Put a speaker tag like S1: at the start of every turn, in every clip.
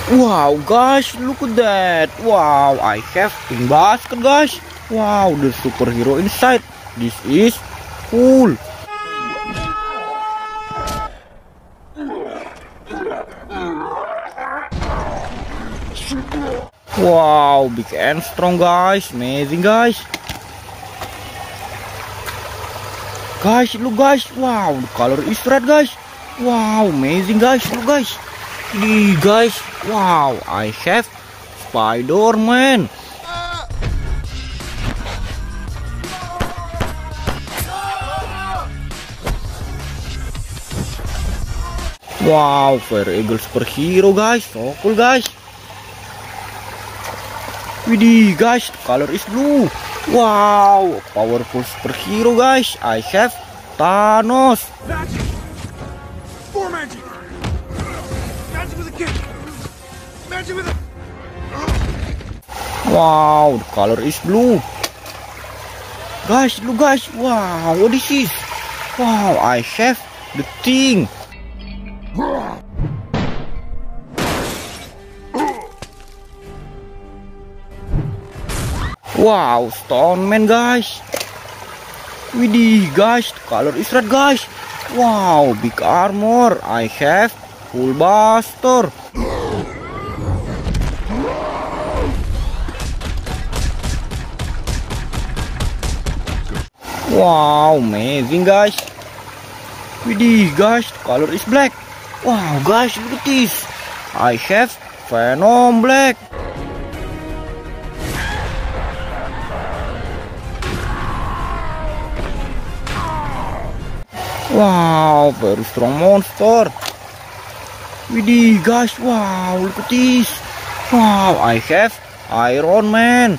S1: Wow, guys, look at that. Wow, I have pink basket, guys. Wow, the superhero inside. This is cool. Wow, big and strong, guys. Amazing, guys. Guys, look, guys. Wow, the color is red, guys. Wow, amazing, guys. Look, guys. Guys, wow, I have Spider-Man. Wow, Fire Eagle superhero, guys. So cool, guys. Widih, guys, the color is blue. Wow, powerful superhero, guys. I have Thanos.
S2: Magic! For magic! Magic with a kick! Magic with a...
S1: Wow, the color is blue. Guys, look, guys. Wow, what is this? Wow, I have the Thing. Wow, Stone Man, guys. Widih, guys, the color is red, guys. Wow, big armor. I have Hulkbuster. Wow, amazing, guys. Widih, guys, the color is black. Wow, guys, look at this. I have Venom Black. Wow, very strong monster. Widih, guys, wow, look at this. Wow, I have Iron Man.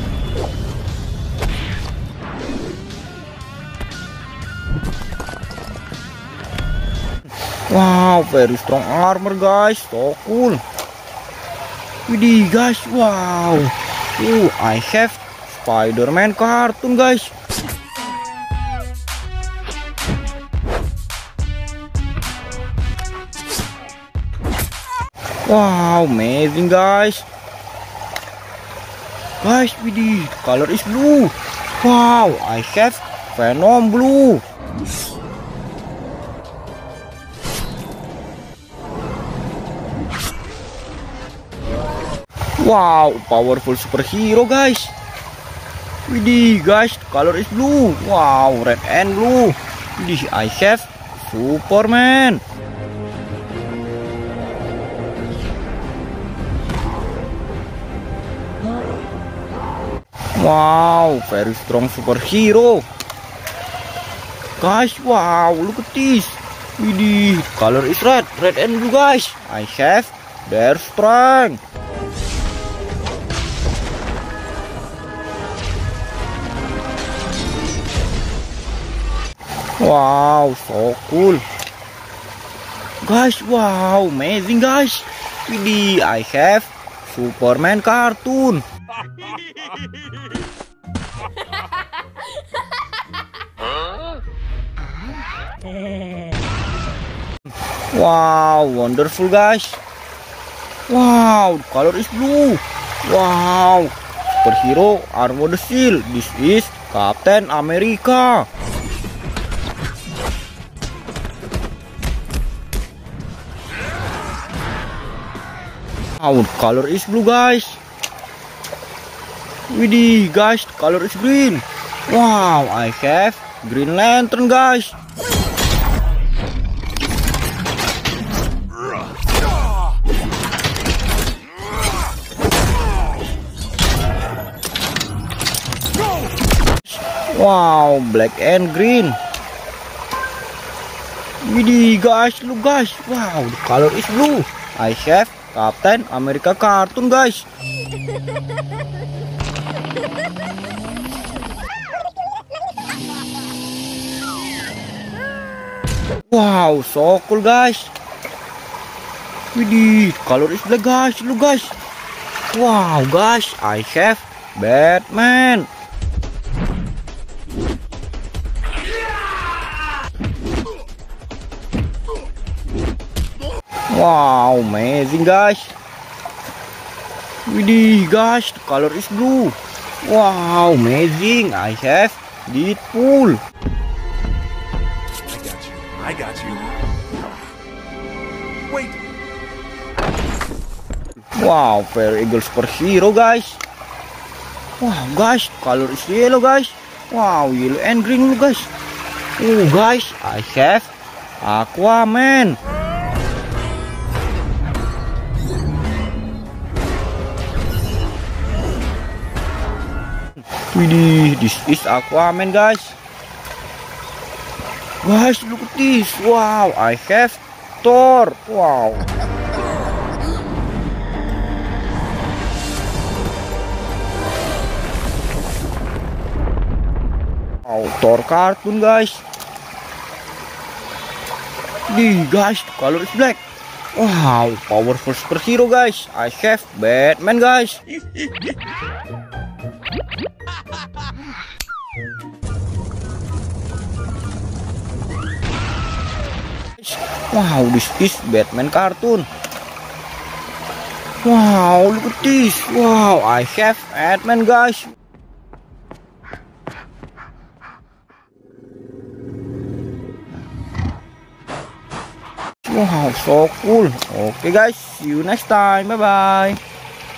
S1: Wow, very strong armor, guys. So cool. Widih, guys, wow. I have Spider-Man cartoon, guys. Wow, amazing, guys. Guys, widih, the color is blue. Wow, I have Venom Blue. Wow, powerful superhero, guys. Widih, guys, the color is blue. Wow, red and blue. Widih, I have Superman. Wow, very strong superhero. Guys, wow, look at this. Widih, color is red and blue, guys. I have their strength. Wow, so cool. Guys, wow, amazing, guys. Widih, I have Superman cartoon. Wow, wonderful, guys. Wow, the color is blue. Wow, superhero armor the shield. This is Captain America. Wow, the color is blue, guys. Widih, guys, the color is green. Wow, I have Green Lantern, guys. Wow, black and green. Widih, guys, look, guys. Wow, the color is blue. I have Captain America cartoon, guys. Wow, so cool, guys. Widih, color is black, guys. Look, guys. Wow, guys, I have Batman. Wow, amazing, guys. Widih guys, the color is blue. Wow, amazing. I have Deadpool.
S2: I got you. Wait.
S1: Wow, Fire Eagle superhero guys. Wow guys, color is yellow guys. Wow, yellow and green guys. Oh guys, I have Aquaman. Widih, this is Aquaman guys. Guys, look at this. Wow, I have Thor. Wow. Wow, Thor cartoon guys. Guys, the color is black. Wow, powerful superhero guys. I have Batman guys. Wow, this is Batman cartoon. Wow, look at this. Wow, I have Ant-Man guys. Wow, so cool. Okay guys, see you next time. Bye bye.